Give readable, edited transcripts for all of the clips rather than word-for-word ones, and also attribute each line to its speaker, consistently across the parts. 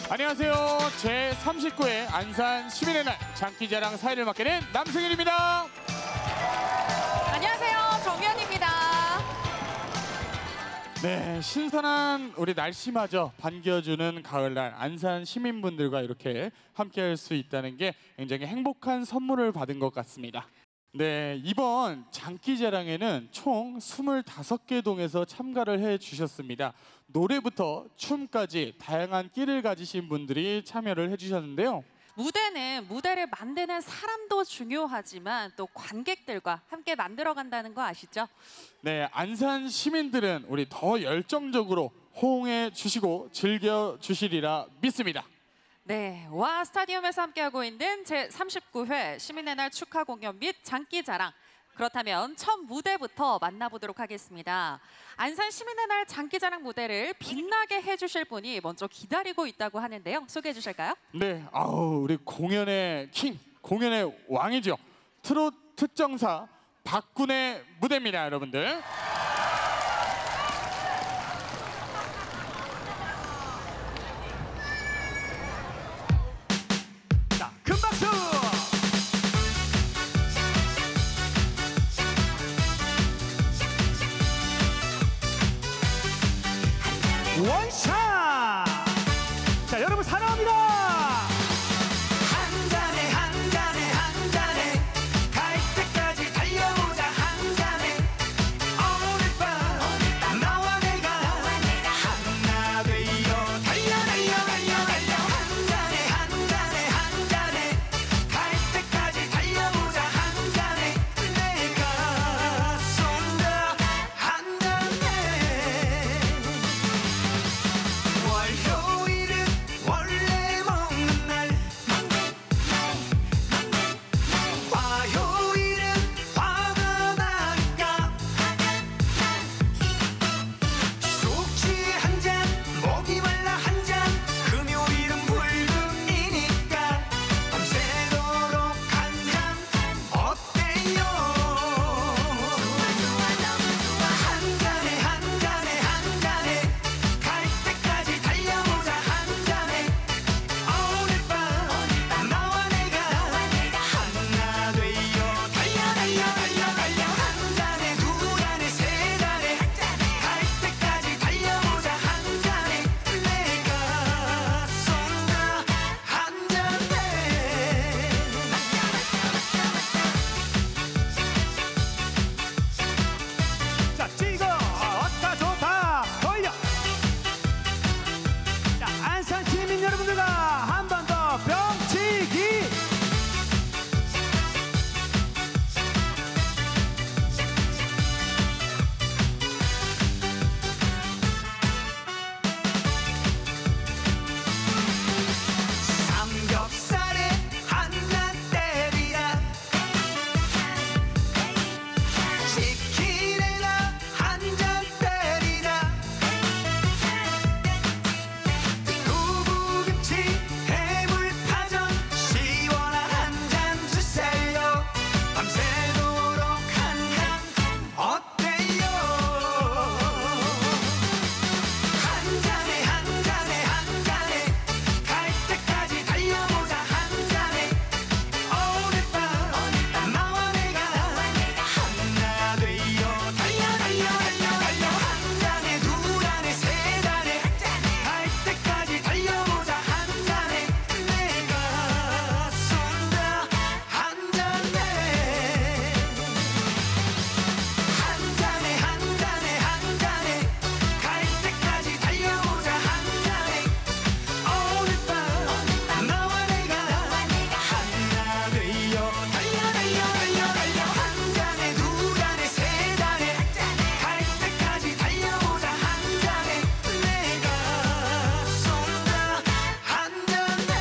Speaker 1: 안녕하세요. 제39회 안산 시민의 날 장기자랑 사회를 맡게 된 남승일입니다.
Speaker 2: 안녕하세요. 정연입니다.
Speaker 1: 네, 신선한 우리 날씨마저 반겨주는 가을날 안산 시민분들과 이렇게 함께할 수 있다는 게 굉장히 행복한 선물을 받은 것 같습니다. 네, 이번 장기자랑에는 총 25개 동에서 참가를 해주셨습니다. 노래부터 춤까지 다양한 끼를 가지신 분들이 참여를 해주셨는데요.
Speaker 2: 무대는 무대를 만드는 사람도 중요하지만 또 관객들과 함께 만들어간다는 거 아시죠?
Speaker 1: 네, 안산 시민들은 우리 더 열정적으로 호응해 주시고 즐겨 주시리라 믿습니다.
Speaker 2: 네, 와 스타디움에서 함께하고 있는 제39회 시민의 날 축하 공연 및 장기자랑. 그렇다면 첫 무대부터 만나보도록 하겠습니다. 안산 시민의 날 장기자랑 무대를 빛나게 해주실 분이 먼저 기다리고 있다고 하는데요. 소개해 주실까요?
Speaker 1: 네, 우리 공연의 킹, 공연의 왕이죠. 트롯 특정사 박군의 무대입니다, 여러분들.
Speaker 3: 자, 큰 박수! 원샷! 자, 여러분 사랑합니다!
Speaker 4: 한 잔에 한 잔에 한 잔에 갈 때까지 달려보자 한 잔에 오늘 밤 나와 내가 하나 되어 달려 달려 달려 달려 한 잔에 한 잔에 한 잔에 갈 때까지 달려보자 한 잔에 내가 쏜다 한 잔에 월요일은 원래 먹는 날 화요일은 화가 나니까 숙취 한 잔 목이 말라 한 잔 금요일은 불금이니까 밤새도록 한 잔 어때요 한 잔에 한 잔에 한 잔에 갈 때까지 달려보자 한 잔에 오늘 밤 나와 내가 하나 되어 달려 달려 달려 달려 한 잔에 두 잔에 세 잔에 갈 때까지 달려보자 한 잔에 내가 쏜다 한 잔에
Speaker 3: 자, 찍어! 왔다 좋다! 돌려! 자, 안산 시민 여러분들과 한 번 더 병치기!
Speaker 4: 삼겹살에 한 잔 때리라 치킨에다 한 잔 때리라 두부김치 해물파전 시원한 한 잔 주세요 밤새도록 한 잔 어때요 한 잔에 한 잔에 한 잔에 갈 때까지 달려보자 한 잔에 오늘 밤 나와 내가 하나 되어 달려 달려 달려 달려 한 잔에 두 잔에 세 잔에 갈 때까지 달려보자 한 잔에 내가 쏜다 한 잔에 한 잔에 한 잔에 한 잔에 갈 때까지 달려보자 한 잔에 오늘 밤 나와 내가 하나 되어 달려 달려 달려 달려 한 잔에 두 잔에 세 잔에 갈 때까지 달려보자 한 잔에 내가 쏜다 한 잔에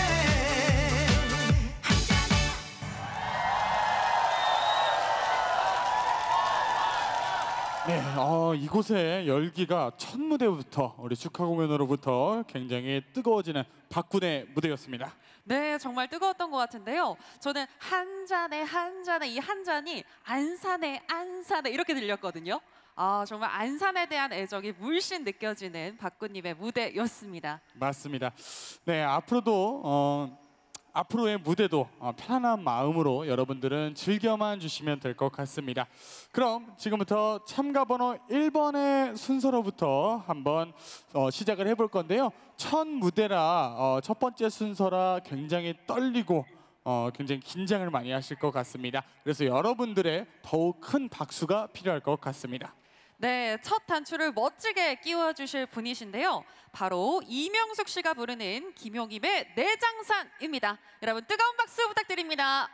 Speaker 1: 네, 이곳의 열기가 첫 무대부터 우리 축하 공연으로부터 굉장히 뜨거워지는 박군의 무대였습니다.
Speaker 2: 네, 정말 뜨거웠던 것 같은데요. 저는 한 잔에 한 잔에 이 한 잔이 안산에 안산에 이렇게 들렸거든요. 정말 안산에 대한 애정이 물씬 느껴지는 박구님의 무대였습니다.
Speaker 1: 맞습니다. 네, 앞으로의 무대도 편안한 마음으로 여러분들은 즐겨만 주시면 될 것 같습니다. 그럼 지금부터 참가 번호 1번의 순서로부터 한번 시작을 해볼 건데요. 첫 무대라 첫 번째 순서라 굉장히 떨리고 굉장히 긴장을 많이 하실 것 같습니다. 그래서 여러분들의 더욱 큰 박수가 필요할 것 같습니다.
Speaker 2: 네, 첫 단추를 멋지게 끼워주실 분이신데요. 바로 이명숙 씨가 부르는 김용임의 내장산입니다. 여러분 뜨거운 박수 부탁드립니다.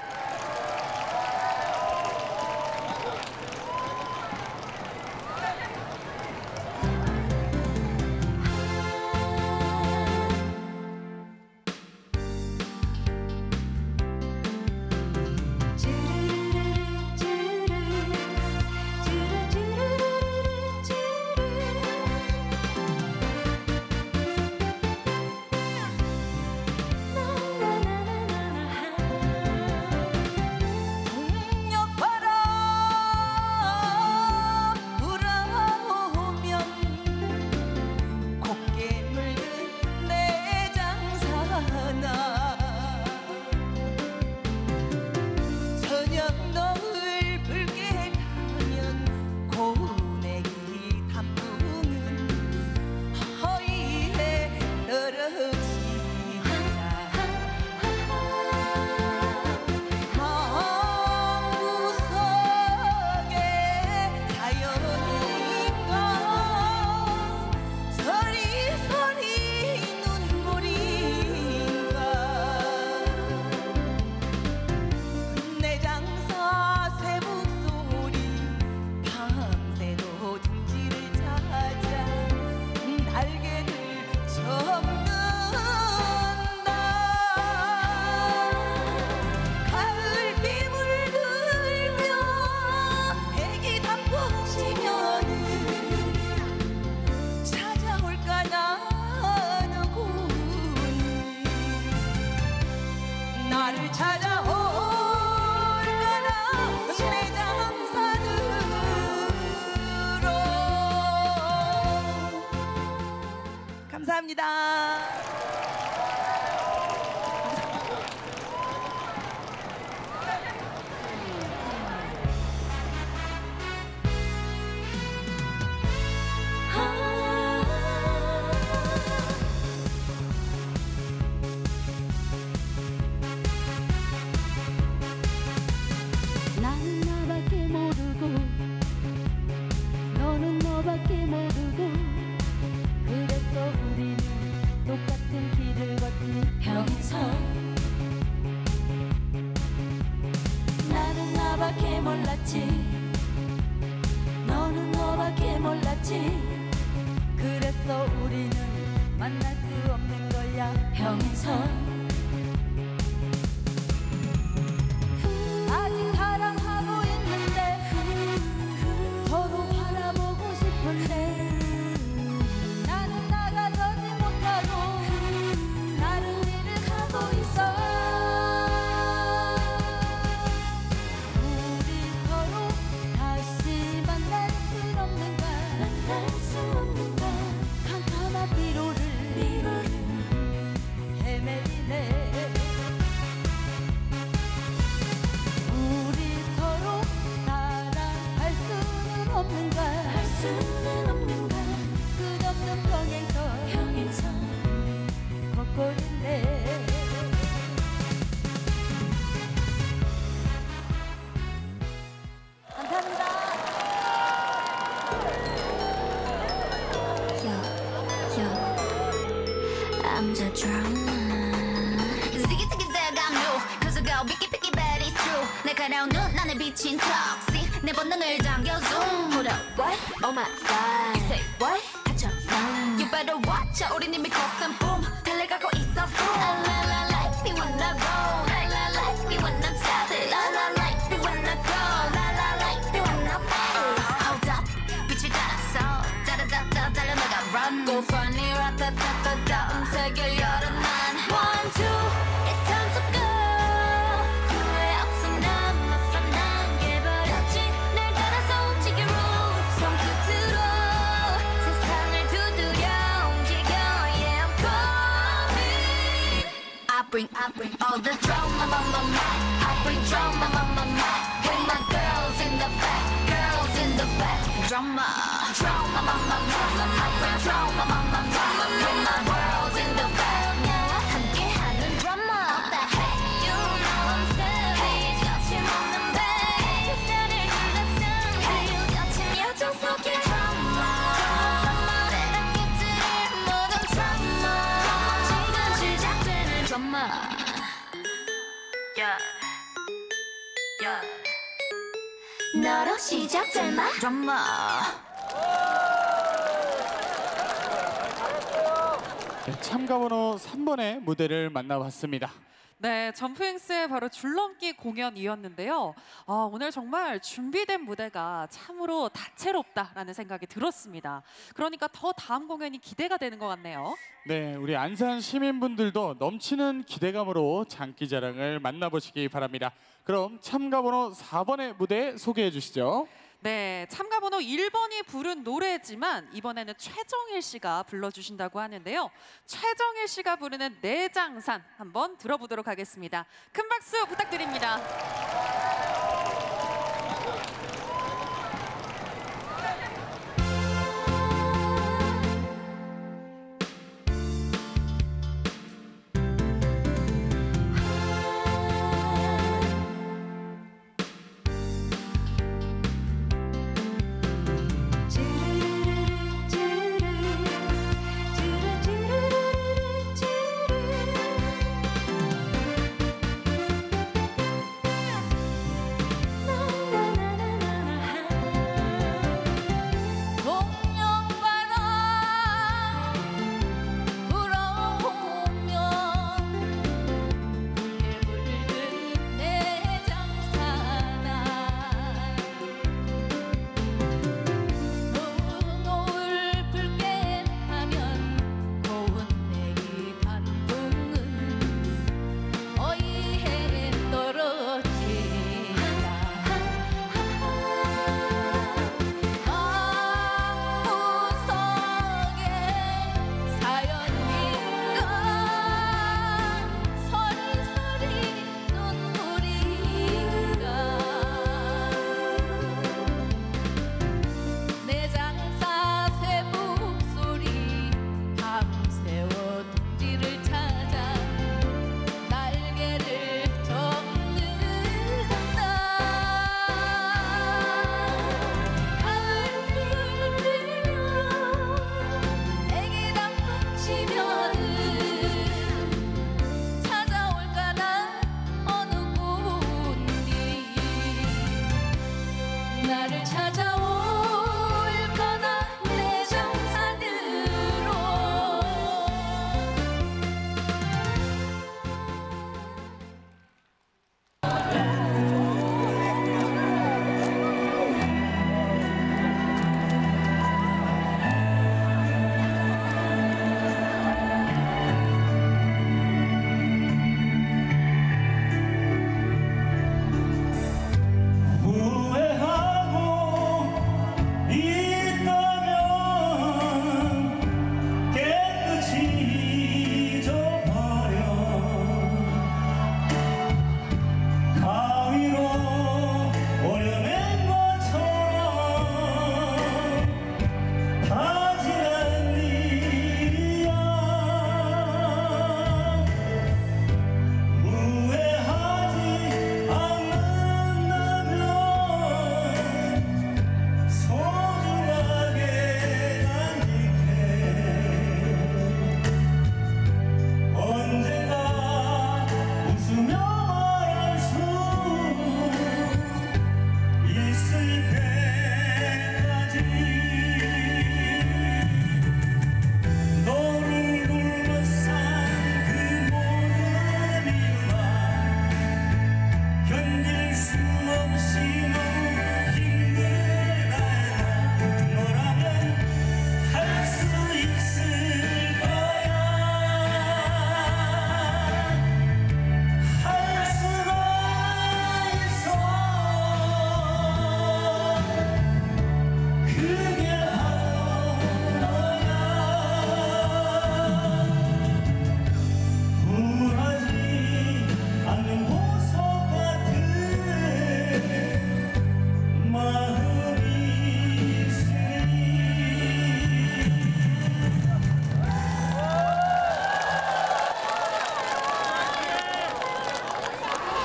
Speaker 5: 감사합니다.
Speaker 6: 난 나밖에 모르고 너는 너밖에 모르고 그래서 우리는 똑같은 길을 걷는 평생 나는 나밖에 몰랐지 너는 너밖에 몰랐지 그래서 우리는 만날 수 없는 거야 평생 아직 사랑하고 있는데 서로 바라보고 싶은데 나는 나가서지 못하고 다른 일을 하고 있어 우리 서로 다시 만날 수 없는가 캄캄한 피로를 헤매리네 우리 서로 사랑할 수는 없는가 끝없는 평행선 걷고 있네 감사합니다.
Speaker 7: I'm the drama. Ziggy ziggy zag, I'm new. Cause I go picky picky, but it's true. 날카로운 눈 안에 비친 toxic. 내 본능을 당겨 zoom. Hold up, what? Oh my god. You say what? 하찮아. You better watch out. 우린 이미 cost boom. 달려가고 있어 boom. La la like me when I roll. La la like me when I'm savage. La la like me when I go. La la like me when I'm bad. Hold up, 빛을 따라서 짜라짜짜 달려나가 run. Go funny, ratatata. 음색을 열어 난 one two. It's time to go. 후회 없어 남았어 남겨버렸지 날 따라서 움직여 rules. bring all the drama, I bring drama, with my girls in the back, drama, I bring drama, with my girls in the back, 함께하는 drama. What the heck, you know I'm savage, 거침없는 bass, 나를 둘러싼 거친 여정 속에 drama, 내가 깨뜨린 모든 drama, 지금 시작되는 drama. 너로 시작될 my drama.
Speaker 1: 네, 참가번호 3번의 무대를 만나봤습니다.
Speaker 2: 네, 점프행스의 바로 줄넘기 공연이었는데요. 오늘 정말 준비된 무대가 참으로 다채롭다라는 생각이 들었습니다. 그러니까 더 다음 공연이 기대가 되는 것 같네요.
Speaker 1: 네, 우리 안산 시민분들도 넘치는 기대감으로 장기자랑을 만나보시기 바랍니다. 그럼 참가번호 4번의 무대 소개해 주시죠.
Speaker 2: 네, 참가번호 1번이 부른 노래지만 이번에는 최정일 씨가 불러주신다고 하는데요. 최정일 씨가 부르는 내장산 한번 들어보도록 하겠습니다. 큰 박수 부탁드립니다.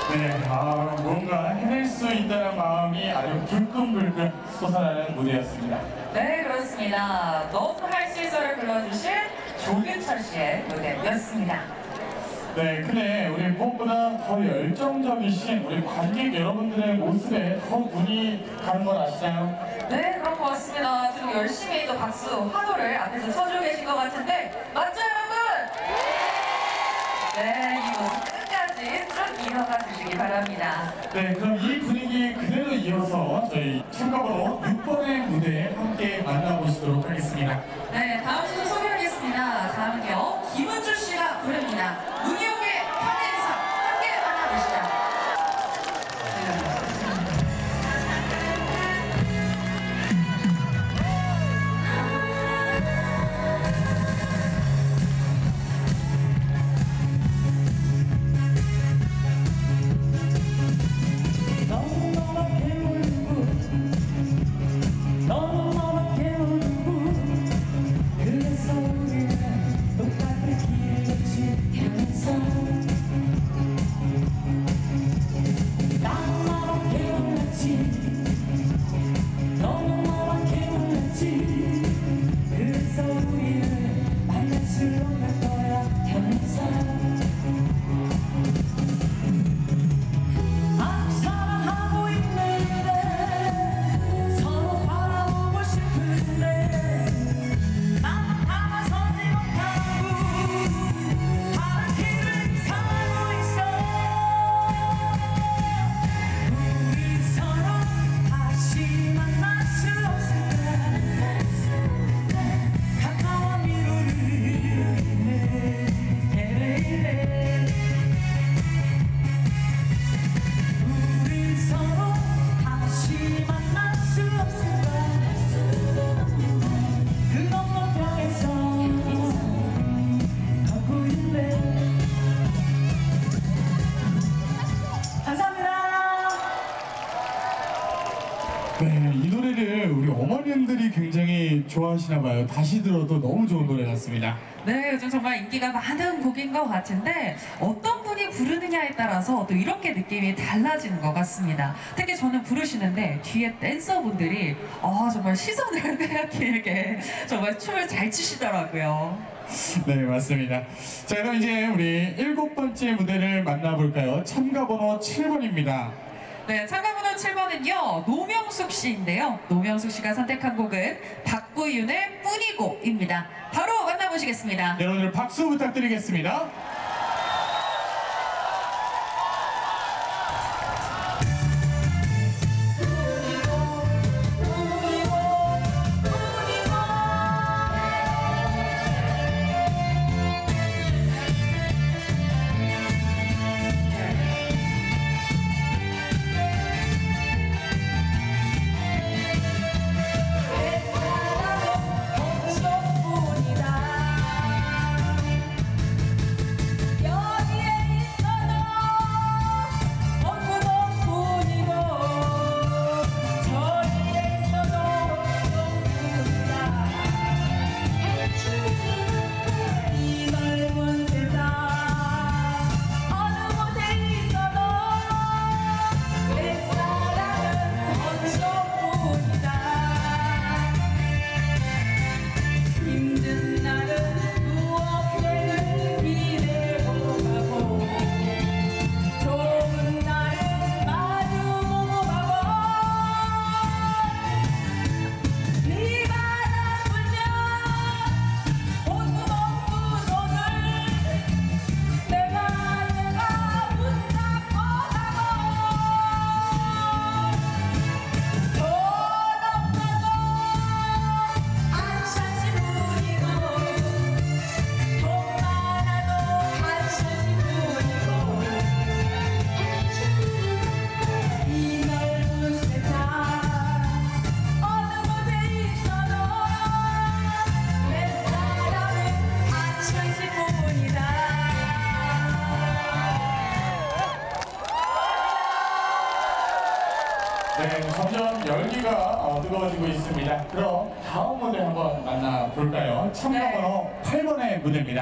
Speaker 1: 네, 뭔가 해낼 수 있다는 마음이 아주 불끈불끈 솟아나는 무대였습니다.
Speaker 2: 네, 그렇습니다. 너무 할 수 있어를 불러주신 조규철 씨의 무대였습니다.
Speaker 1: 네, 근데 우리 무엇보다 더 열정적이신 우리 관객 여러분들의 모습에 더 눈이 가는 건 아시나요?
Speaker 2: 네, 그런 것 같습니다. 지금 열심히 또 박수, 환호를 앞에서 쳐주고 계신 것 같은데 맞죠, 여러분? 네, 이 모습 끝까지 쭉 이어가 주시기 바랍니다.
Speaker 1: 네, 그럼 이 분위기 그대로 이어서 저희 참가번호 6번의 무대에 함께 만나보시도록 하겠습니다.
Speaker 2: 네, 다음 순서 소개하겠습니다. 다음은요, 김은주 씨가 부릅니다. 문희용의 현인상 함께 만나보시죠.
Speaker 1: 네, 이 노래를 우리 어머님들이 굉장히 좋아하시나 봐요. 다시 들어도 너무 좋은 노래 같습니다.
Speaker 2: 네, 요즘 정말 인기가 많은 곡인 것 같은데 어떤 분이 부르느냐에 따라서 또 이렇게 느낌이 달라지는 것 같습니다. 특히 저는 부르시는데 뒤에 댄서분들이 정말 시선을 빼앗기게 정말 춤을 잘 추시더라고요.
Speaker 1: 네, 맞습니다. 자, 그럼 이제 우리 7번째 무대를 만나볼까요? 참가번호 7번입니다.
Speaker 2: 네, 참가번호 7번은요, 노명숙 씨인데요. 노명숙 씨가 선택한 곡은 박구윤의 뿐이고입니다. 바로 만나보시겠습니다.
Speaker 1: 네, 여러분들 박수 부탁드리겠습니다. 네, 점점 열기가 뜨거워지고 있습니다. 그럼 다음 무대 한번 만나볼까요? 참가번호 8번의 무대입니다.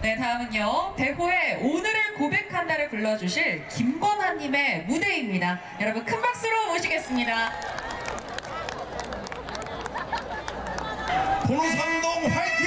Speaker 2: 네, 다음은요. 배호의 오늘을 고백한다를 불러주실 김건아님의 무대입니다. 여러분 큰 박수로 모시겠습니다.
Speaker 8: 도로상동 화이팅!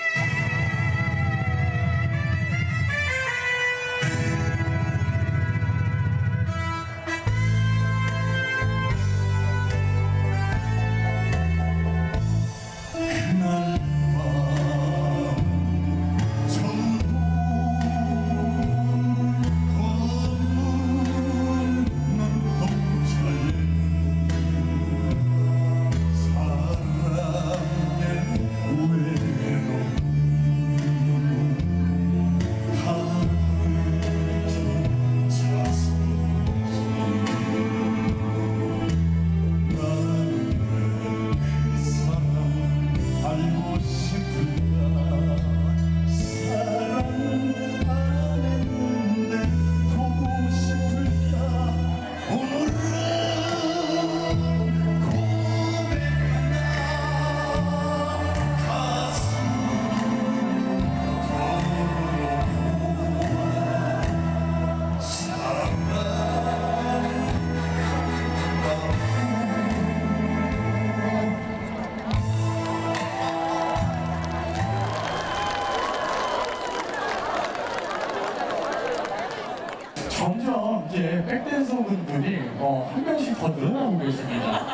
Speaker 1: 점점 이제 백댄서분들이 한 명씩 더 늘어나고 계십니다.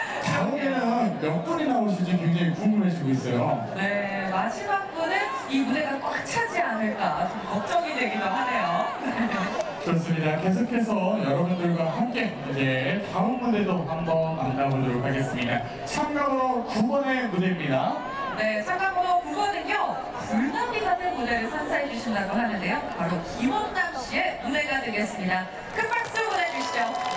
Speaker 1: 다음에는 몇 분이 나오실지 굉장히 궁금해지고 있어요.
Speaker 2: 네, 마지막 분은 이 무대가 꽉 차지 않을까 좀 걱정이 되기도 하네요.
Speaker 1: 좋습니다. 계속해서 여러분들과 함께 이제 다음 무대도 한번 만나보도록 하겠습니다. 참가번호 9번의 무대입니다.
Speaker 2: 네, 참가번호 9번은요. 불나비 같은 무대를 선사해 주신다고 하는데요. 바로 김원남 씨의 무대가 되겠습니다. 큰 박수 보내주시죠.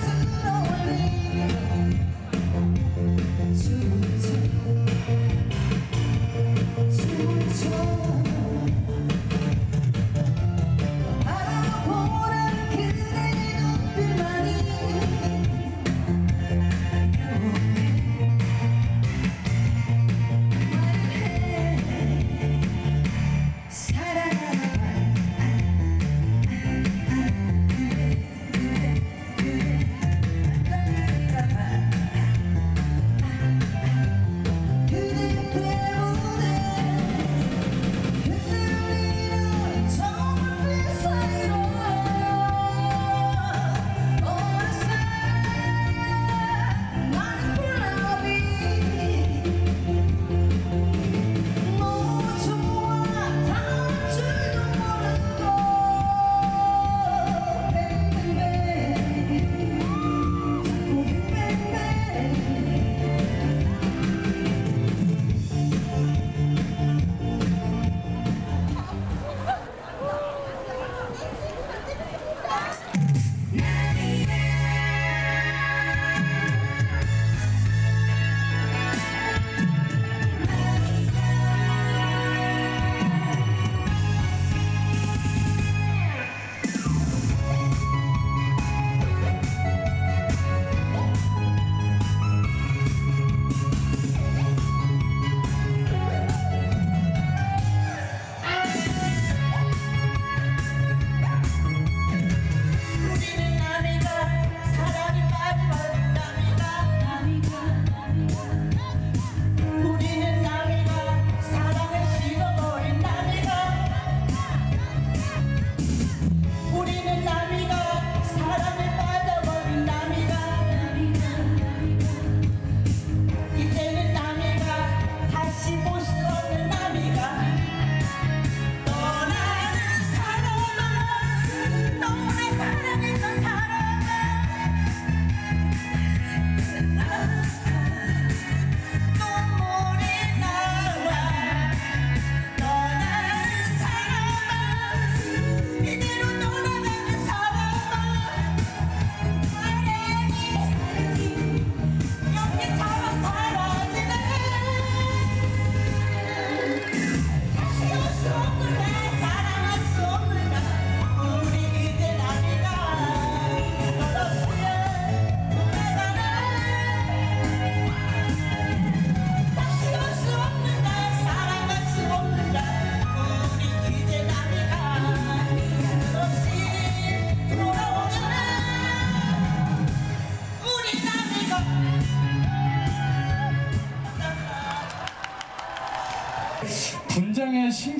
Speaker 4: 머릿속을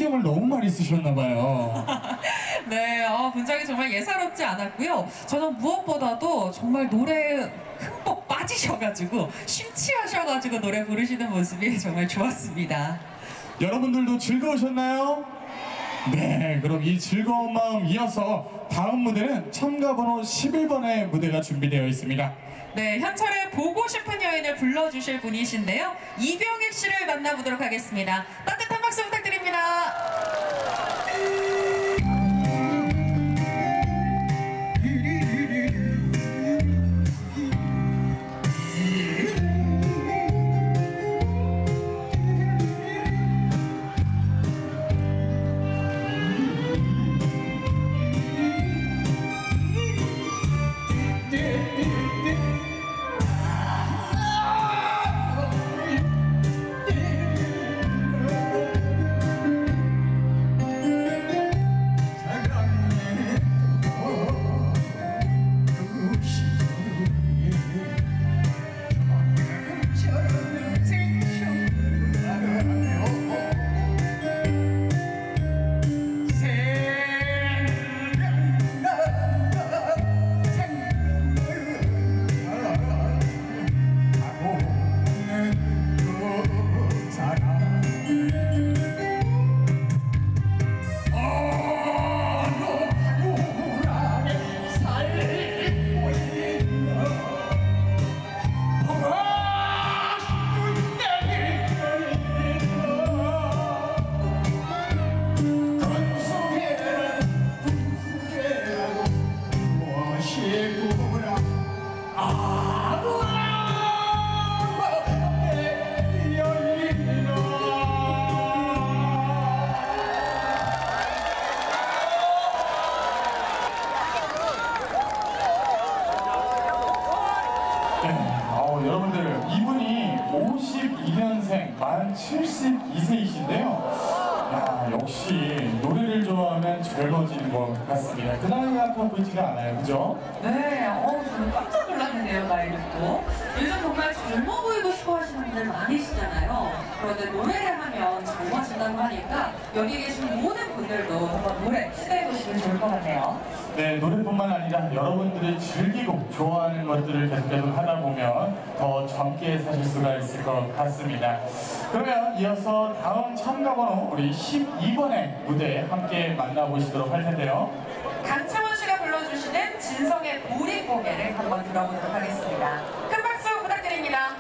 Speaker 1: 신경을 너무 많이 쓰셨나 봐요.
Speaker 2: 네, 분장이 정말 예사롭지 않았고요. 저는 무엇보다도 정말 노래에 흠뻑 빠지셔가지고 심취하셔가지고 노래 부르시는 모습이 정말 좋았습니다.
Speaker 1: 여러분들도 즐거우셨나요? 네, 그럼 이 즐거운 마음 이어서 다음 무대는 참가번호 11번의 무대가 준비되어 있습니다.
Speaker 2: 네, 현철의 보고 싶은 여인을 불러주실 분이신데요. 이병익 씨를 만나보도록 하겠습니다. 따뜻한 박수 부탁드립니다.
Speaker 1: 여러분들 이분이 52년생 만 72세이신데요. 야, 역시 노래를 좋아하면 젊어지는 것 같습니다. 그 나이가 아까 보이지가 않아요, 그죠?
Speaker 2: 네, 저는 깜짝 놀랐는데요, 나이 듣고. 요즘 정말 젊어 보이고 싶어 하시는 분들 많으시잖아요. 그런데 노래를 하면 젊어진다고 하니까 여기 계신 모든 분들도 한번 노래 시도해보시면 좋을 것 같네요.
Speaker 1: 네, 노래뿐만 아니라 여러분들이 즐기고 좋아하는 것들을 계속 하다 보면 더 젊게 사실 수가 있을 것 같습니다. 그러면 이어서 다음 참가번호 우리 12번의 무대 함께 만나보시도록 할 텐데요.
Speaker 2: 강창원 씨가 불러주시는 진성의 보릿고개를 한번 들어보도록 하겠습니다. 큰 박수 부탁드립니다.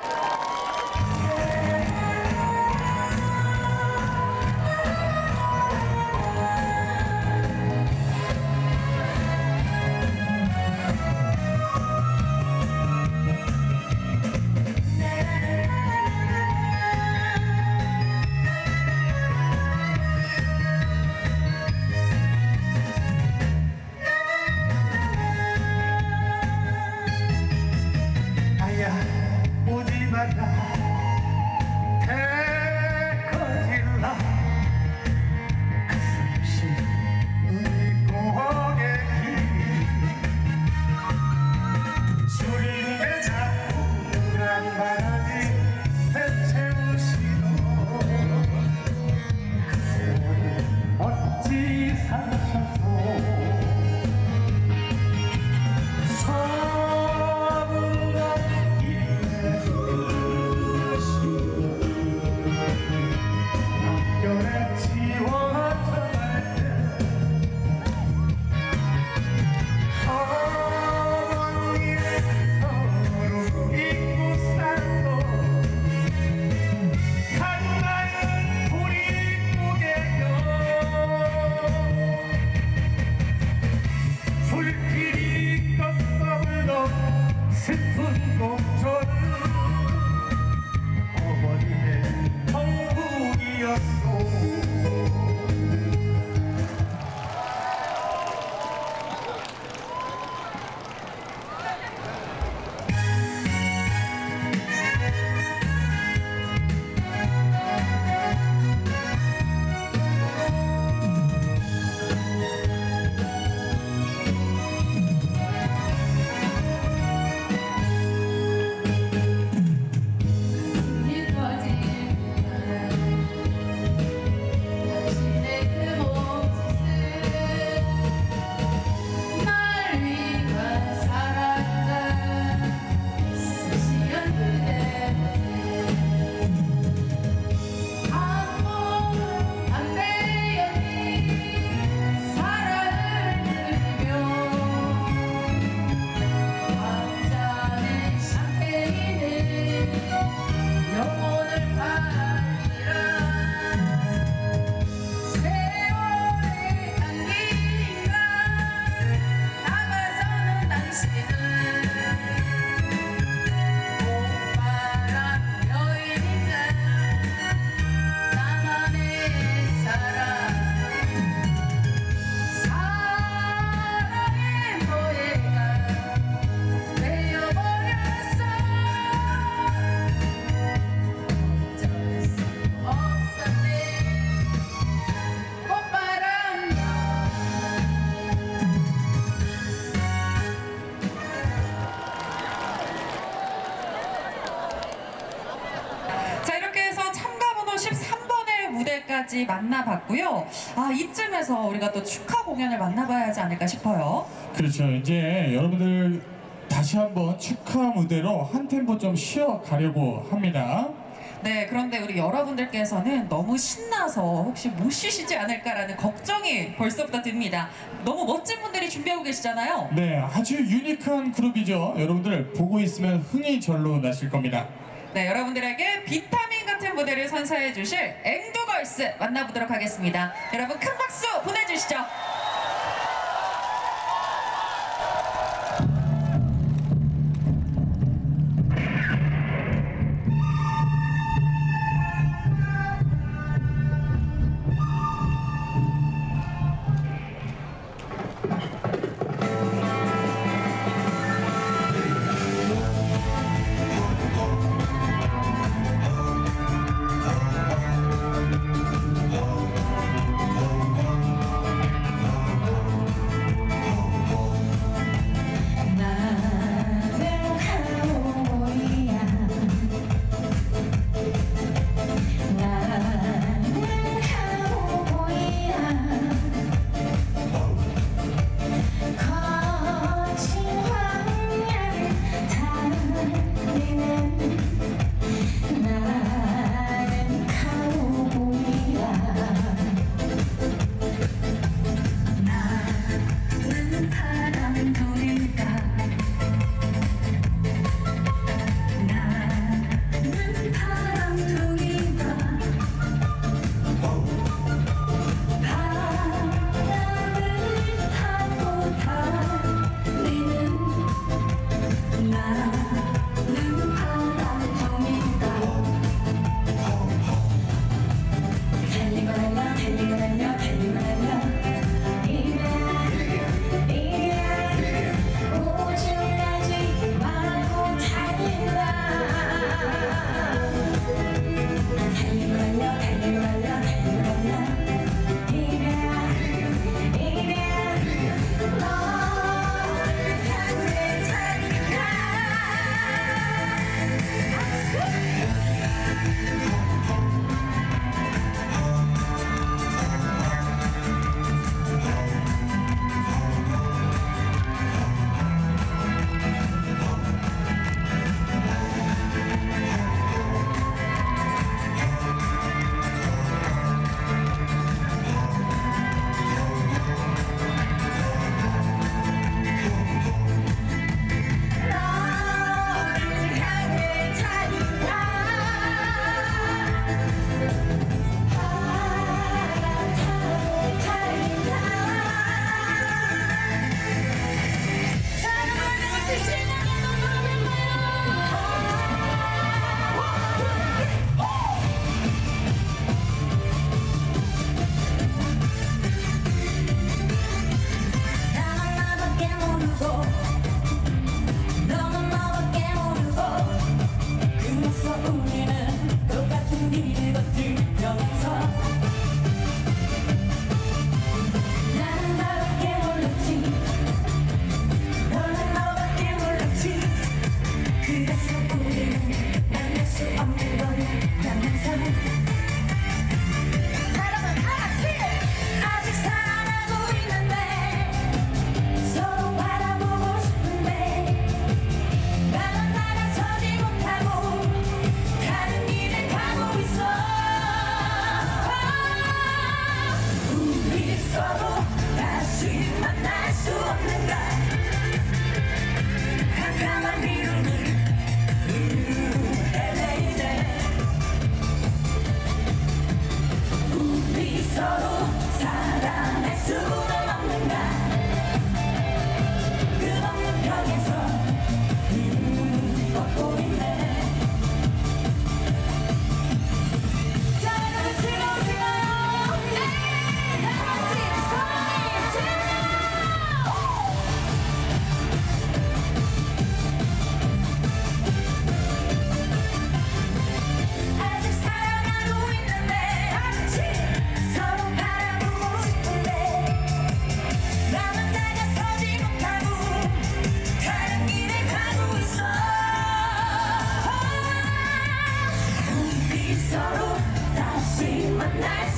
Speaker 2: 무대까지 만나봤고요. 이쯤에서 우리가 또 축하 공연을 만나봐야 하지 않을까 싶어요.
Speaker 1: 그렇죠. 이제 여러분들 다시 한번 축하 무대로 한 템포 좀 쉬어가려고 합니다.
Speaker 2: 네, 그런데 우리 여러분들께서는 너무 신나서 혹시 못 쉬시지 않을까라는 걱정이 벌써부터 듭니다. 너무 멋진 분들이 준비하고 계시잖아요.
Speaker 1: 네, 아주 유니크한 그룹이죠. 여러분들 보고 있으면 흥이 절로 나실 겁니다.
Speaker 2: 네, 여러분들에게 비타민 같은 무대를 선사해 주실 앵두걸스 만나보도록 하겠습니다. 여러분 큰 박수 보내주시죠.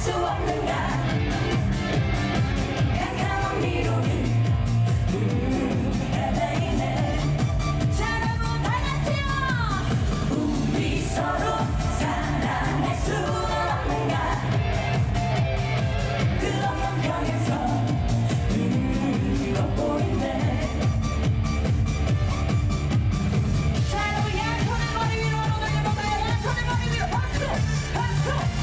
Speaker 4: 수 없는가 캄캄한 미로는 헤매이네 자 여러분 다같이요 우리 서로 사랑할 수 없는가 그 어려운 벽에서 걷보이네 자 여러분 양손을 머리 위로 올려볼까요? 양손을 머리 위로 박수 박수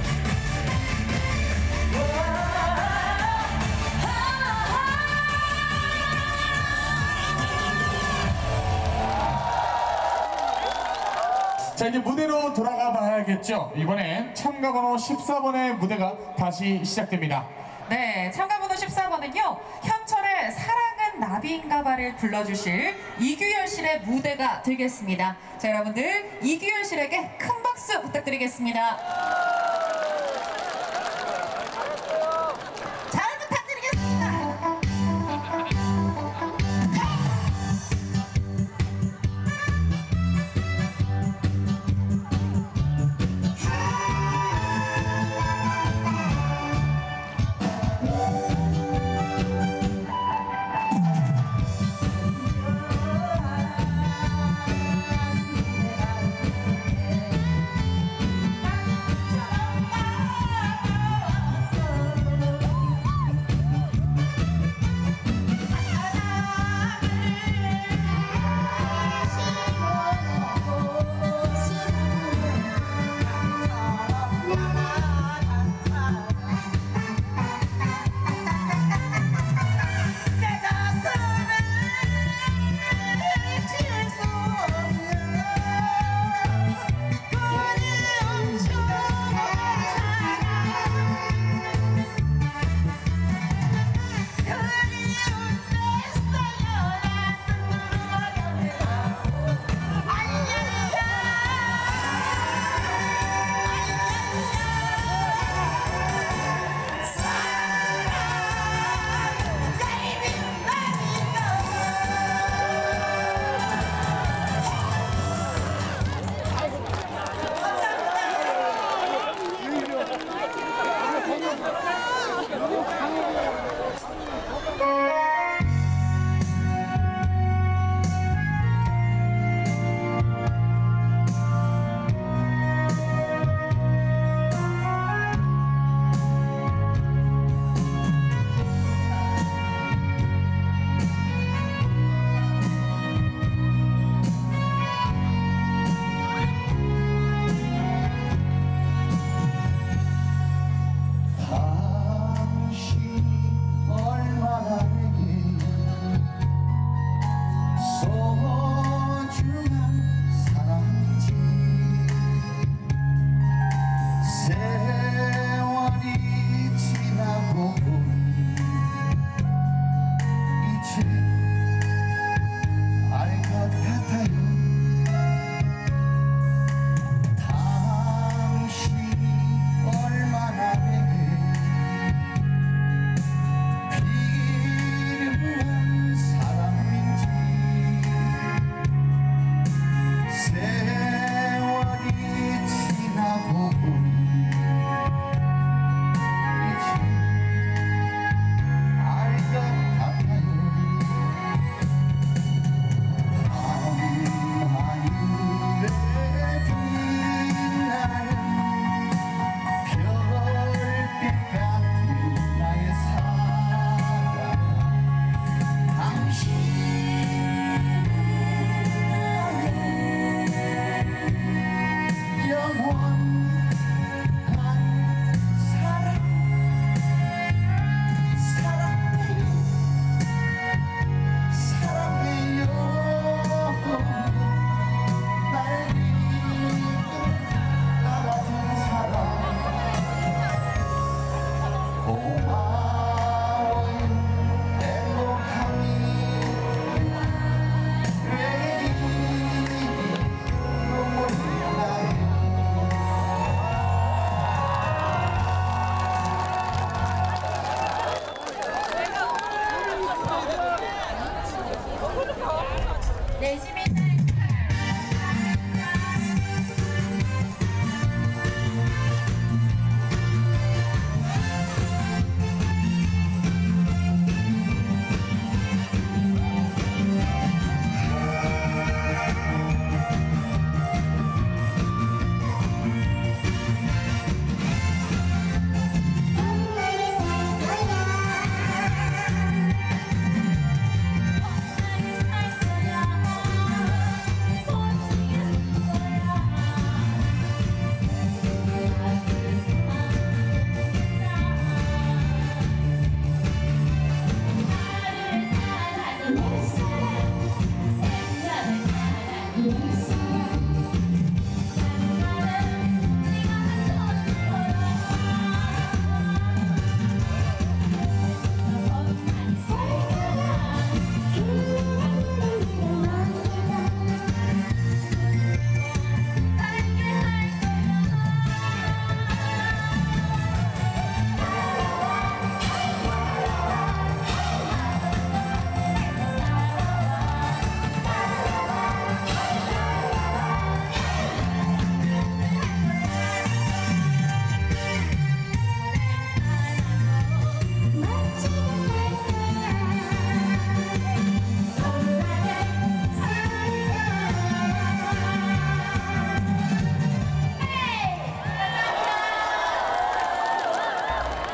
Speaker 1: 자 이제 무대로 돌아가 봐야겠죠. 이번엔 참가번호 14번의 무대가 다시 시작됩니다.
Speaker 2: 네, 참가번호 14번은요. 현철의 사랑은 나비인가봐를 불러주실 이규열 씨의 무대가 되겠습니다. 자, 여러분들 이규열 씨에게 큰 박수 부탁드리겠습니다. 잘 부탁드리겠습니다.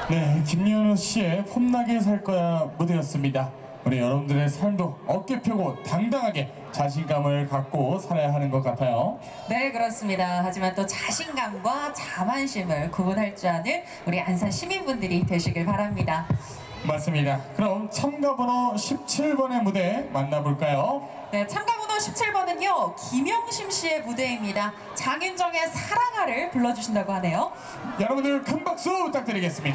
Speaker 1: 네, 김연우 씨의 폼나게 살 거야 무대였습니다. 우리 여러분들의 삶도 어깨 펴고 당당하게 자신감을 갖고 살아야 하는 것 같아요.
Speaker 2: 네, 그렇습니다. 하지만 또 자신감과 자만심을 구분할 줄 아는 우리 안산 시민분들이 되시길 바랍니다.
Speaker 1: 맞습니다. 그럼 참가번호 17번의 무대 만나볼까요?
Speaker 2: 네, 참가번호 17번은요 김영심 씨의 무대입니다. 장윤정의 사랑아를 불러주신다고 하네요.
Speaker 1: 여러분들 큰 박수 부탁드리겠습니다.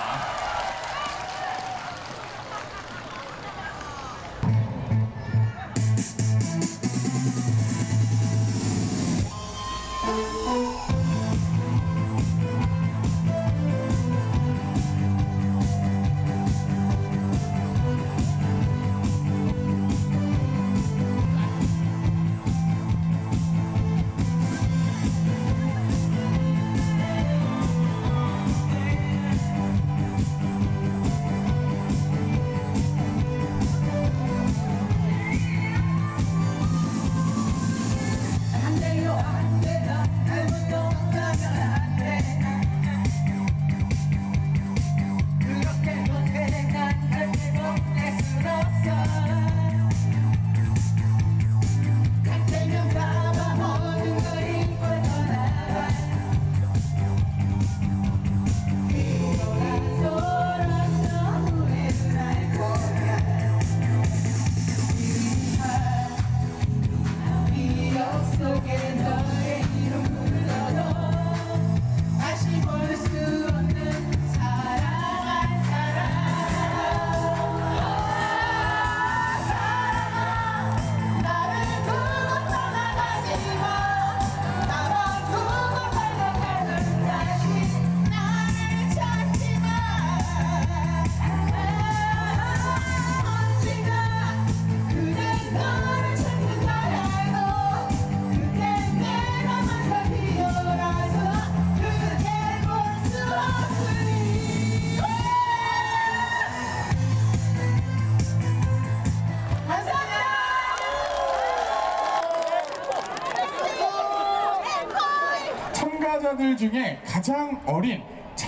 Speaker 1: 참가자들 중에 가장 어린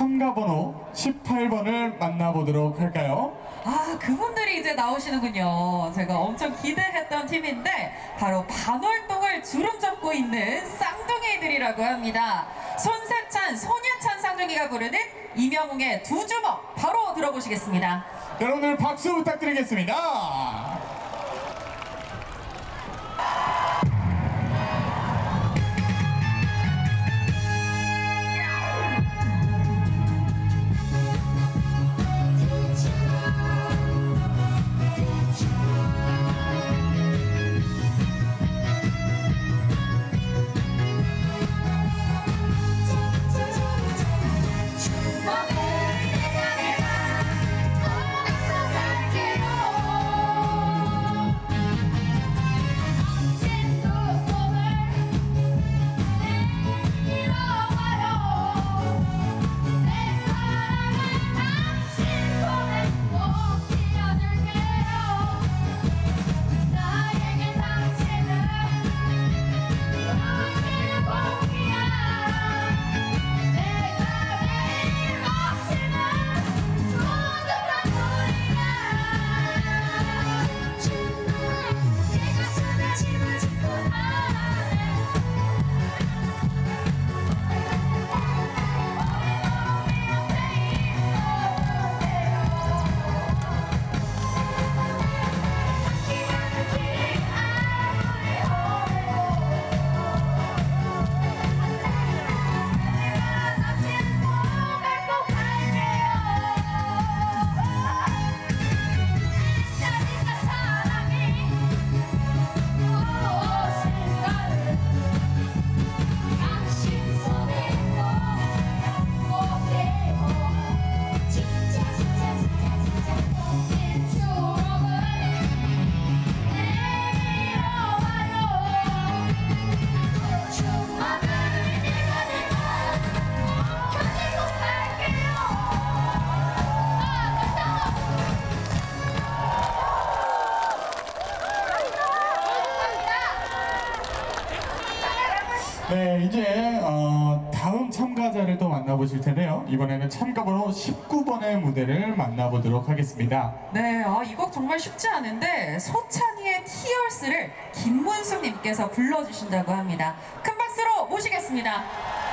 Speaker 1: 참가번호 18번을 만나보도록 할까요?
Speaker 2: 아, 그분들이 이제 나오시는군요. 제가 엄청 기대했던 팀인데 바로 반월동을 주름 잡고 있는 쌍둥이들이라고 합니다. 손세찬, 손예찬 쌍둥이가 부르는 이명웅의 두 주먹 바로 들어보시겠습니다.
Speaker 1: 여러분들 박수 부탁드리겠습니다. 네, 이제 다음 참가자를 또 만나보실 텐데요. 이번에는 참가번호 19번의 무대를 만나보도록 하겠습니다.
Speaker 2: 네, 이 곡 정말 쉽지 않은데 소찬이의 티얼스를 김문숙님께서 불러주신다고 합니다. 큰 박수로 모시겠습니다.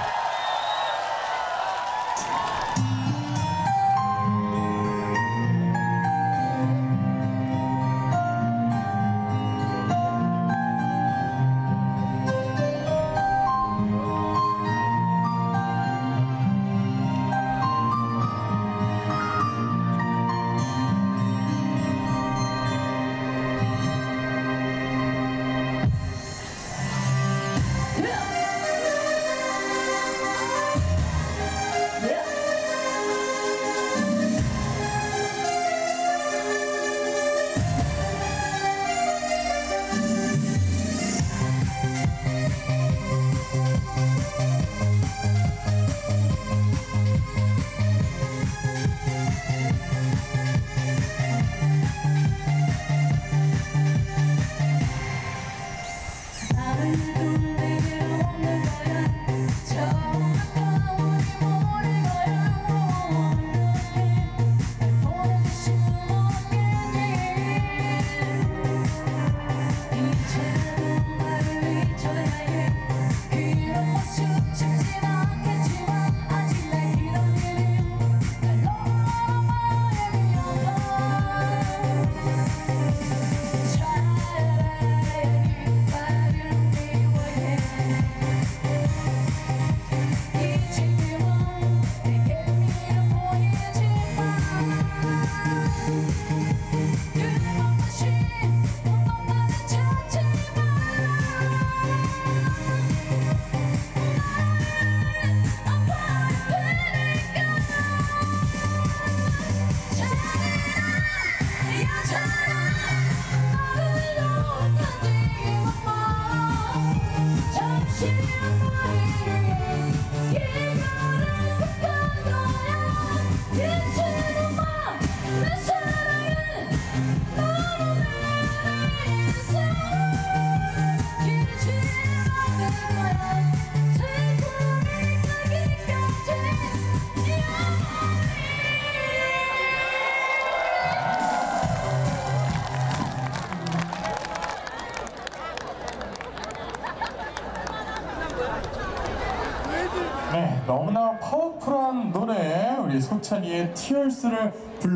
Speaker 1: 네, 너무나 파워풀한 노래 우리 소찬이의 티얼스를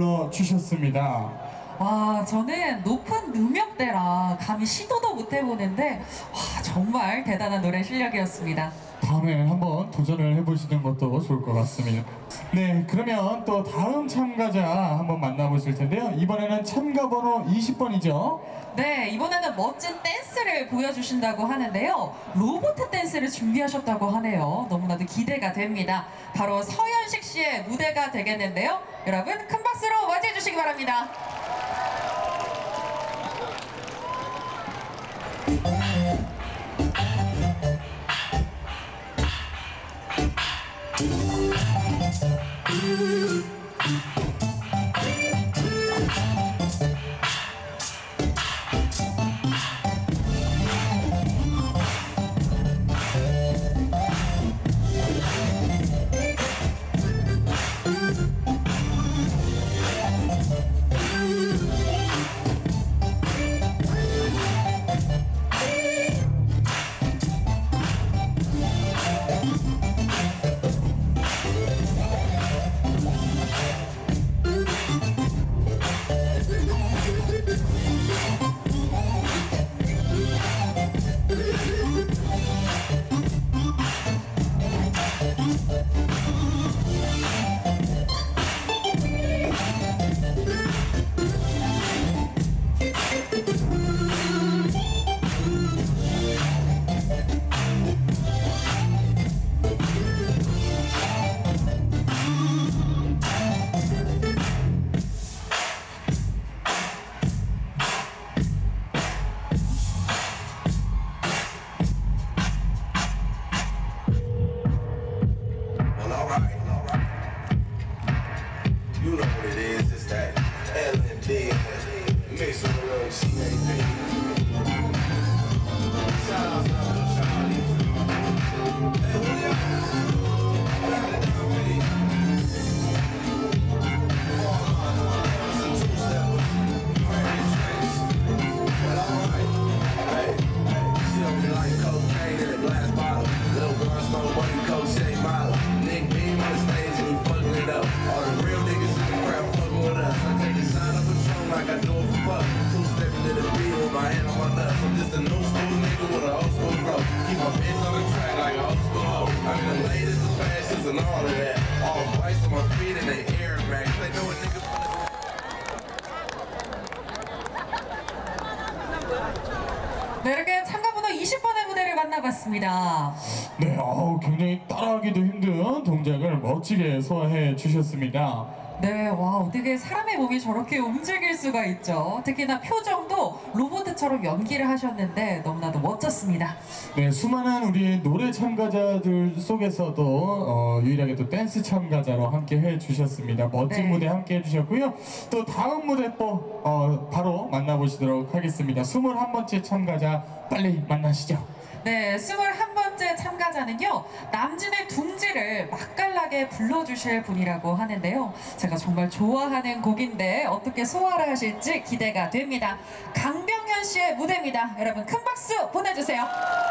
Speaker 1: 불러주셨습니다.
Speaker 2: 와, 저는 높은 음역대라 감히 시도도 못 해보는데 와, 정말 대단한 노래 실력이었습니다.
Speaker 1: 다음에 한번 도전을 해보시는 것도 좋을 것 같습니다. 네, 그러면 또 다음 참가자 한번 만나보실 텐데요. 이번에는 참가번호 20번이죠.
Speaker 2: 네, 이번에는 멋진 댄스를 보여주신다고 하는데요. 로봇 댄스를 준비하셨다고 하네요. 너무나도 기대가 됩니다. 바로 서현식 씨의 무대가 되겠는데요. 여러분 큰 박수로 맞이해 주시기 바랍니다.
Speaker 8: Bitch on the track like old school. I mean the latest, the fashions and all of that. All flights on my feet and they Air Max. They know a nigga.
Speaker 2: 네, 이렇게 참가번호 20번의 무대를 만나봤습니다.
Speaker 1: 네, 굉장히 따라하기도 힘든 동작을 멋지게 소화해 주셨습니다.
Speaker 2: 네, 와, 어떻게 사람의 몸이 저렇게 움직일 수가 있죠. 특히나 표정도 로봇처럼 연기를 하셨는데 너무나도 멋졌습니다.
Speaker 1: 네, 수많은 우리 노래 참가자들 속에서도 유일하게 또 댄스 참가자로 함께 해주셨습니다. 멋진
Speaker 2: 네.
Speaker 1: 무대 함께 해주셨고요. 또 다음 무대 또 바로 만나보시도록 하겠습니다. 21번째 참가자 빨리 만나시죠.
Speaker 2: 네, 21번째 참가자는요, 남진의 둥지를 맛깔나게 불러주실 분이라고 하는데요. 제가 정말 좋아하는 곡인데 어떻게 소화를 하실지 기대가 됩니다. 강병현 씨의 무대입니다. 여러분 큰 박수 보내주세요.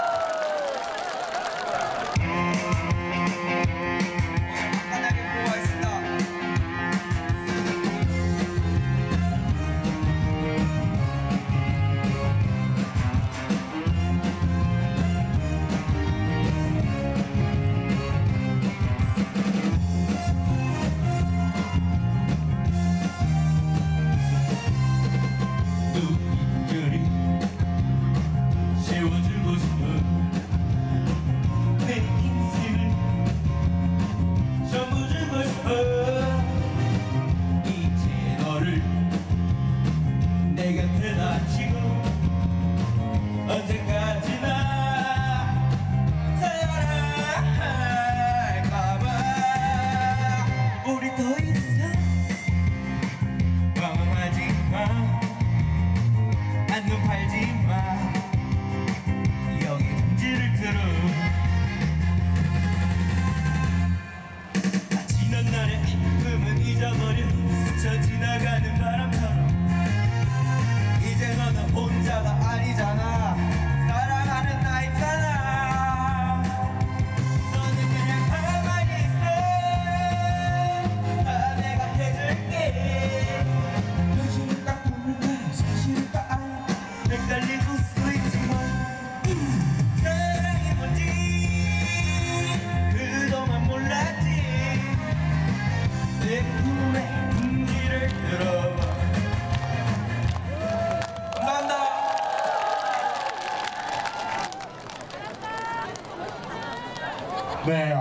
Speaker 1: 네,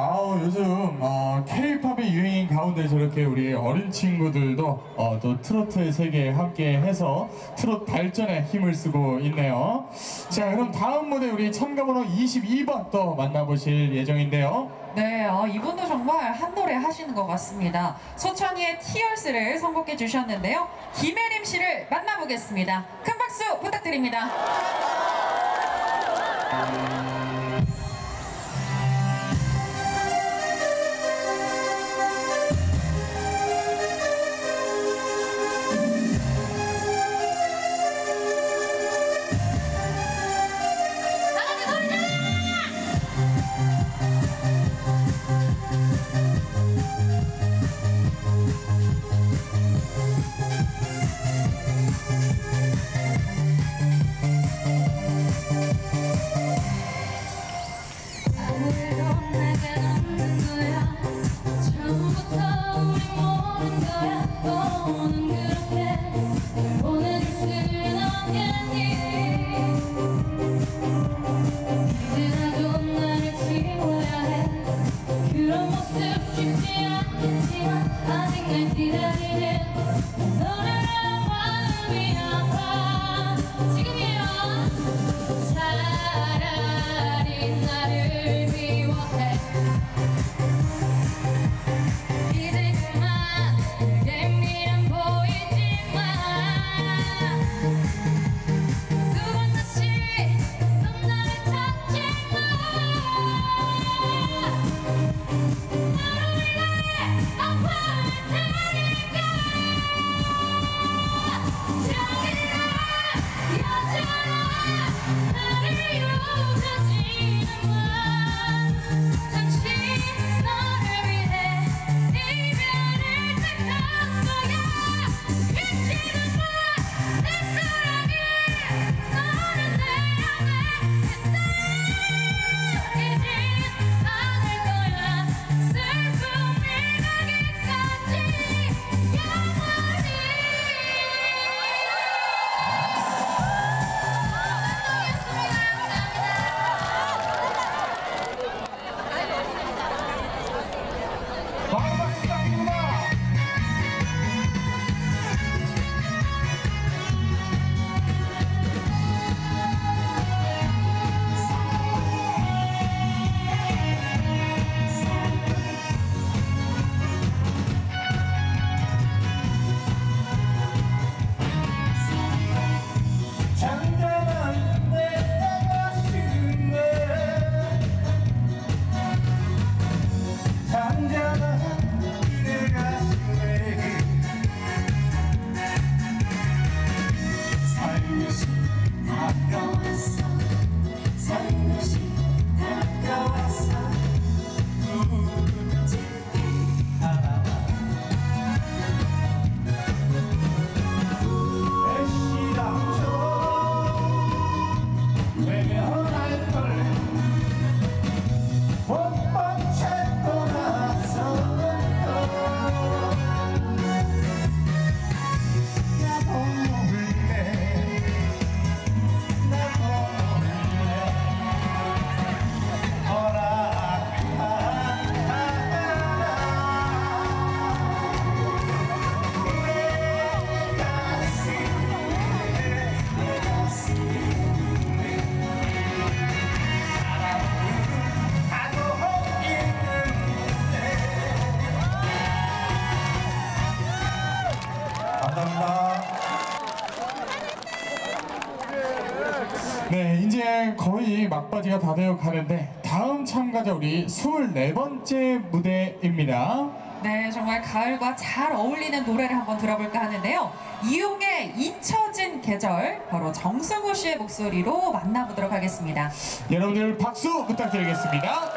Speaker 1: 요즘 K-팝의 유행인 가운데 저렇게 우리 어린 친구들도 또 트로트의 세계에 함께해서 트로트 발전에 힘을 쓰고 있네요. 자, 그럼 다음 무대 우리 참가번호 22번 또 만나보실 예정인데요.
Speaker 2: 네, 이분도 정말 한 노래 하시는 것 같습니다. 소천이의 Tears를 선곡해 주셨는데요. 김혜림 씨를 만나보겠습니다. 큰 박수 부탁드립니다.
Speaker 6: 차라리 나를 비워
Speaker 1: 막바지가 다 되어 가는데 다음 참가자 우리 24번째 무대입니다.
Speaker 2: 네, 정말 가을과 잘 어울리는 노래를 한번 들어볼까 하는데요. 이용의 잊혀진 계절, 바로 정승우 씨의 목소리로 만나보도록 하겠습니다.
Speaker 1: 여러분들 박수 부탁드리겠습니다.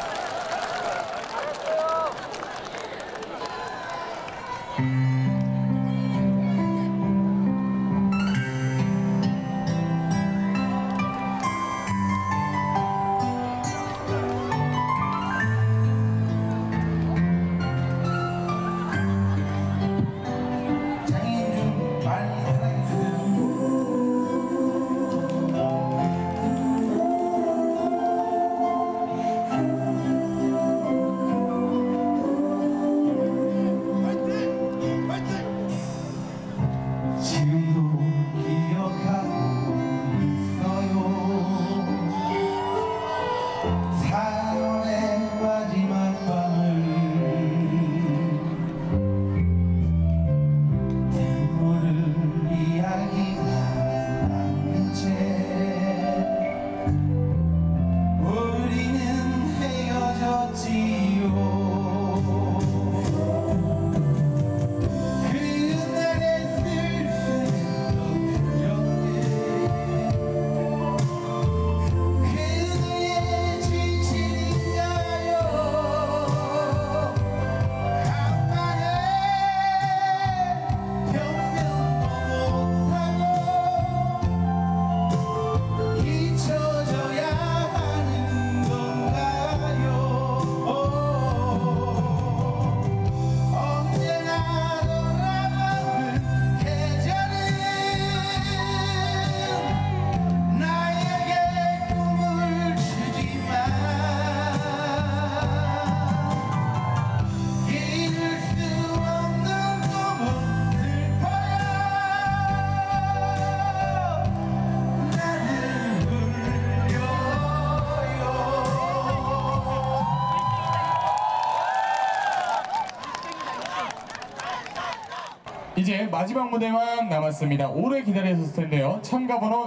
Speaker 1: 이제 마지막 무대만 남았습니다. 오래 기다리셨을 텐데요. 참가번호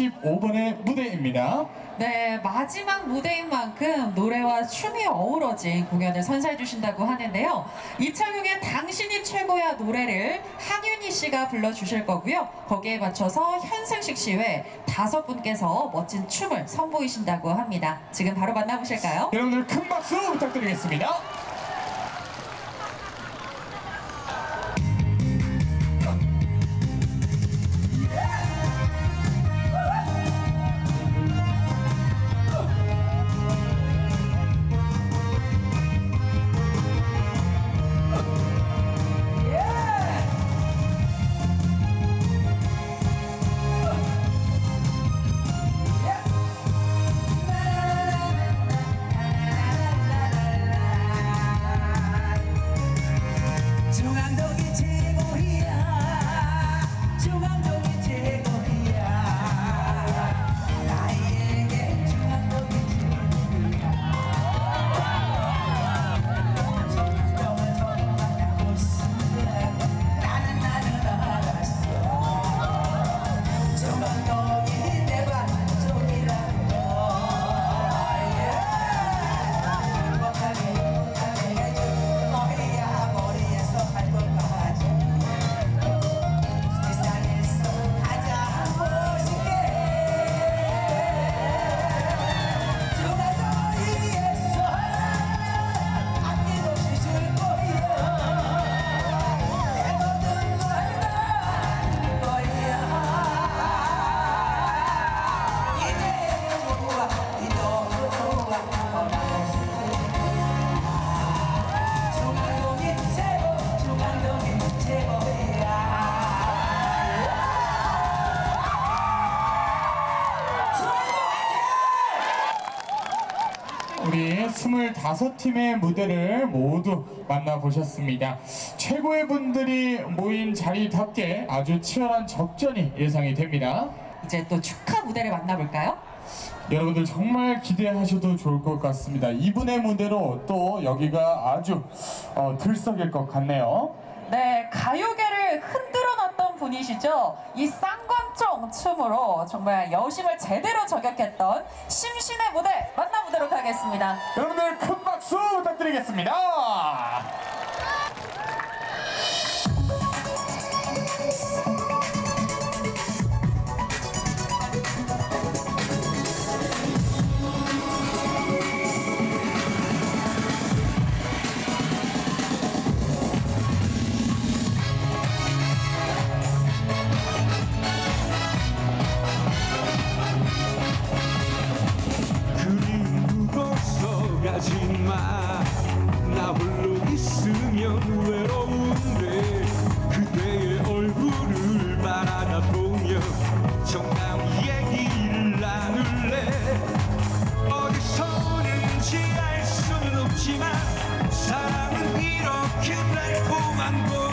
Speaker 1: 25번의 무대입니다.
Speaker 2: 네, 마지막 무대인 만큼 노래와 춤이 어우러진 공연을 선사해 주신다고 하는데요. 이창용의 당신이 최고야 노래를 한윤희 씨가 불러주실 거고요. 거기에 맞춰서 현승식 씨 외 5분께서 멋진 춤을 선보이신다고 합니다. 지금 바로 만나보실까요?
Speaker 1: 여러분들 큰 박수 부탁드리겠습니다. 우리 25팀의 무대를 모두 만나보셨습니다. 최고의 분들이 모인 자리답게 아주 치열한 접전이 예상이 됩니다.
Speaker 2: 이제 또 축하 무대를 만나볼까요?
Speaker 1: 여러분들 정말 기대하셔도 좋을 것 같습니다. 이분의 무대로 또 여기가 아주 들썩일 것 같네요.
Speaker 2: 네, 가요계를 흔들어 놨던 분이시죠. 이 쌍관 깡총 춤으로 정말 여심을 제대로 저격했던 심신의 무대 만나보도록 하겠습니다.
Speaker 1: 여러분들 큰 박수 부탁드리겠습니다.
Speaker 3: 가지마 나 홀로 있으면 외로운데 그대의 얼굴을 바라다 보며 정당 얘기를 나눌래 어디서는지 알 수는 없지만 사랑은 이렇게 달콤한 것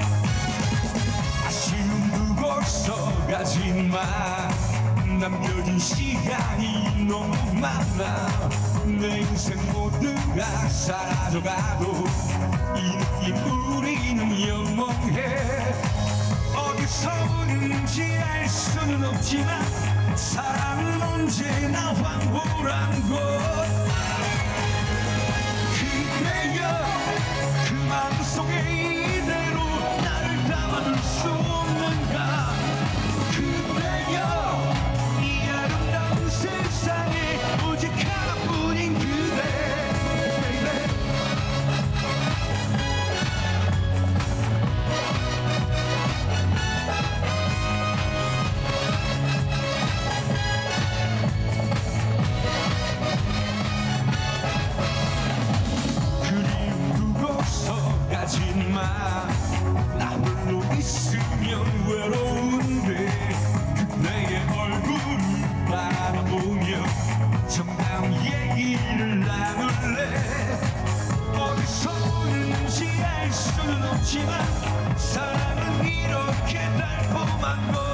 Speaker 3: 아쉬운 그곳서 가지마 남겨진 시간이 너무 많아 내 인생 모두가 사라져가도 이 느낌 우리는 영원해 어디서 오는지 알 수는 없지만 사랑은 언제나 황홀한 것 그대여 그 마음속에 이대로 나를 담아둘 수 없는가 그대여 이 아름다운 세상에 오직 하나뿐인 그대 그리움 두고서 가지마 나 홀로 있으면 외로운데 그대의 얼굴을 바라보며 정다운 얘기를 나눌래 어디서 오는지 알 수는 없지만 사랑은 이렇게 달콤한 것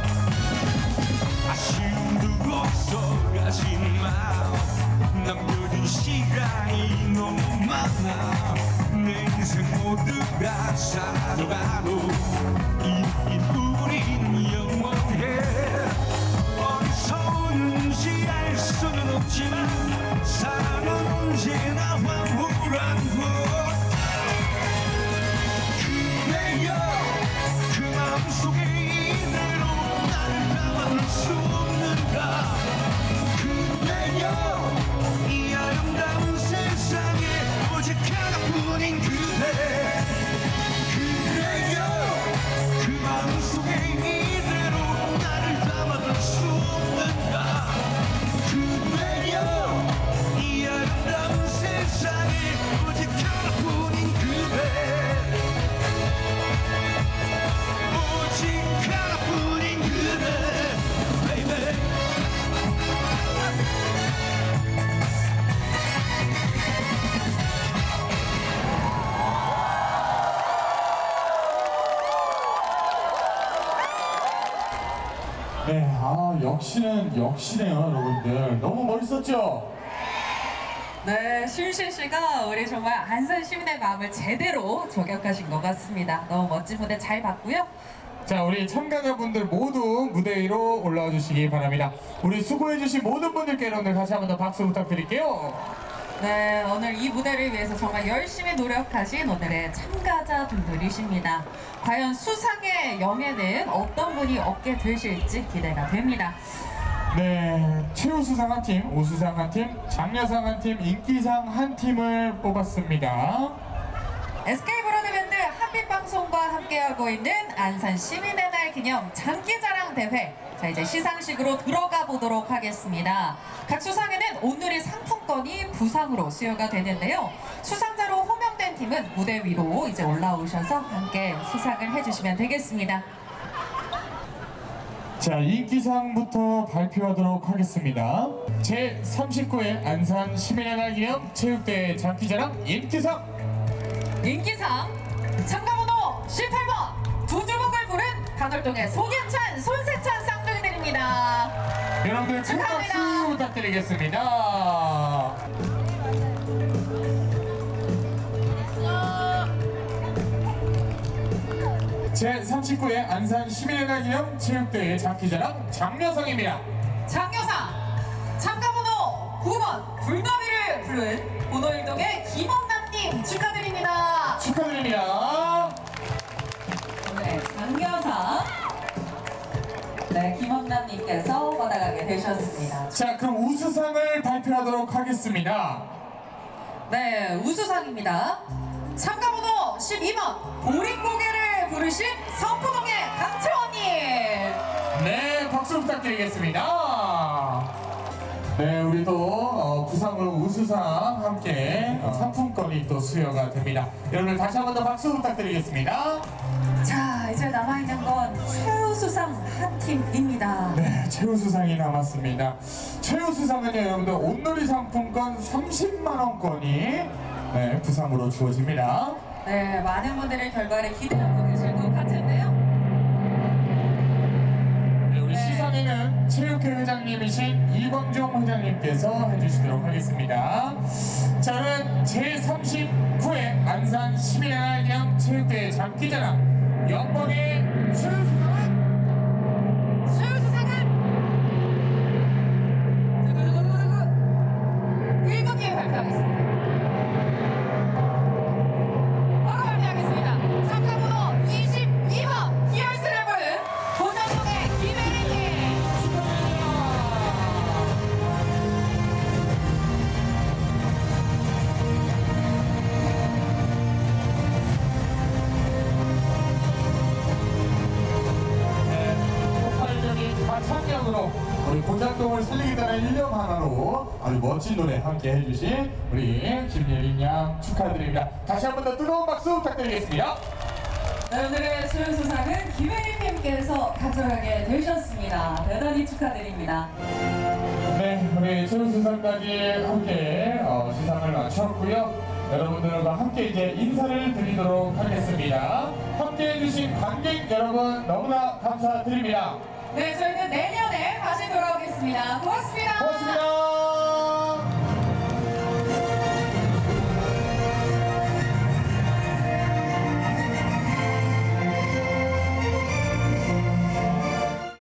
Speaker 3: 아쉬움 두고서 가지마 남겨진 시간이 너무 많아 내 인생 모두가 사라져가도 이 느낌 우린 영원해 어디서 오는지 알 수는 없지만 사랑은 언제나 황홀한 것 그대여 그 마음속에 이대로 나를 담아둘 수 없는가 그대여 이 아름다운 세상에 오직 하나뿐인 그대 그대여 그 마음속에 이대로 나를 담아둘 수 없는가 그대여 이 아름다운 세상에 오직 하나뿐인 그대 오직 하나뿐인 그대 baby
Speaker 1: 네, 역시네요, 여러분들. 너무 멋있었죠?
Speaker 2: 네, 심신 씨가 우리 정말 안산 시민의 마음을 제대로 저격하신 것 같습니다. 너무 멋진 무대 잘 봤고요.
Speaker 1: 자, 우리 참가자분들 모두 무대 위로 올라와 주시기 바랍니다. 우리 수고해주신 모든 분들께 여러분들 다시 한 번 더 박수 부탁드릴게요.
Speaker 2: 네, 오늘 이 무대를 위해서 정말 열심히 노력하신 오늘의 참가자분들이십니다. 과연 수상의 영예는 어떤 분이 얻게 되실지 기대가 됩니다.
Speaker 1: 네, 최우수상 한 팀, 우수상 한 팀, 장려상 한 팀, 인기상 한 팀을 뽑았습니다.
Speaker 2: SK브로드밴드 한빛방송과 함께하고 있는 안산 시민의 날 기념 장기자랑 대회. 자, 이제 시상식으로 들어가 보도록 하겠습니다. 각 수상에는 오늘의 상품권이 부상으로 수여가 되는데요. 수상자로 호명된 팀은 무대 위로 이제 올라오셔서 함께 수상을 해주시면 되겠습니다.
Speaker 1: 자, 인기상부터 발표하도록 하겠습니다. 제39회 안산 시민의 날 기념 체육대회 장기자랑 인기상!
Speaker 2: 인기상 참가번호 18번 두 주먹을 부른 간월동의 송예찬, 손세찬 쌍둥이들입니다.
Speaker 1: 여러분들 큰 박수 부탁드리겠습니다. 제39회 안산 시민의 날 기념 체육대회 장기자랑 장려상입니다.
Speaker 2: 장려상 참가번호 9번 불나비를 부른 보노일동의 김원남님 축하드립니다.
Speaker 1: 축하드립니다.
Speaker 2: 네, 장려상 네, 김원남님께서 받아가게 되셨습니다.
Speaker 1: 자, 그럼 우수상을 발표하도록 하겠습니다.
Speaker 2: 네, 우수상입니다. 참가번호 12번 보릿고개를 부르신 성포동의 강채원님.
Speaker 1: 네, 박수 부탁드리겠습니다. 네, 우리 또 부상으로 우수상 함께 상품권이 또 수여가 됩니다. 여러분들 다시 한 번 더 박수 부탁드리겠습니다.
Speaker 2: 자, 이제 남아있는 건 최우수상 한 팀입니다.
Speaker 1: 네, 최우수상이 남았습니다. 최우수상은요, 여러분들 온누리 상품권 30만 원권이 네, 부상으로 주어집니다.
Speaker 2: 네, 많은 분들의 결과를 기대하고 계실 것 같은데요.
Speaker 1: 네, 우리 시상에는 체육회 회장님이신 이광종 회장님께서 해주시도록 하겠습니다. 저는 제39회 안산 시민의 날 기념 체육대회 장기자랑 영광의 최우수상은
Speaker 2: 두구두구두구두구 1번님 발표하겠습니다. 바로 발표하겠습니다. 참가번호 22번 디얼스를 부른 본전동의 김혜린님 축하드립니다.
Speaker 1: 폭발적인 가창력으로 우리 고장동을 살리겠다는 일념 하나로 아주 멋진 노래 함께 해주신 우리 김예린 양 축하드립니다. 다시 한 번 더 뜨거운 박수 부탁드리겠습니다.
Speaker 2: 네, 오늘의 수상은 김혜린님께서 가져가게 되셨습니다. 대단히 축하드립니다.
Speaker 1: 네, 우리 최우수상까지 함께 시상을 마쳤고요. 여러분들과 함께 이제 인사를 드리도록 하겠습니다. 함께 해주신 관객 여러분 너무나 감사드립니다.
Speaker 2: 네, 저희는 내년에 다시 돌아오겠습니다. 고맙습니다.
Speaker 1: 고맙습니다.